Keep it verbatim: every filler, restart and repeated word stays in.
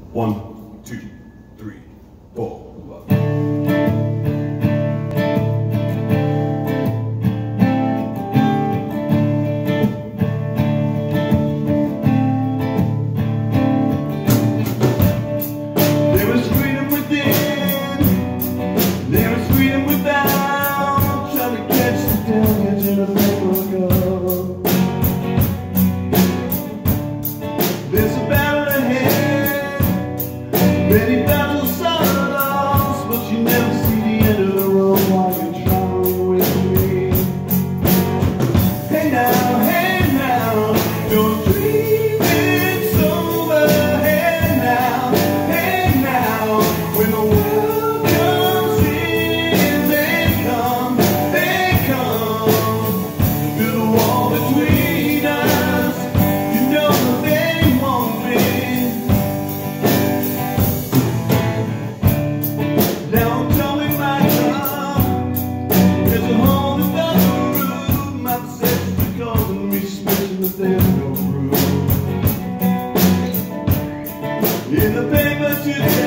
One, two, three, four. There is freedom within, there is freedom without, trying to catch the deluge in a paper cup. There's a battle ahead, many battles started off, but you never see the end of the road while you're traveling with me. Hey now, hey now, your dreaming's over. Hey now, hey now, when the world comes in, they come, they come, through the wall between us. You know that they won't be. Now I'm towing my car, there's a hole in the roof. My possessions are calling me suspicion that there's no proof. In the paper today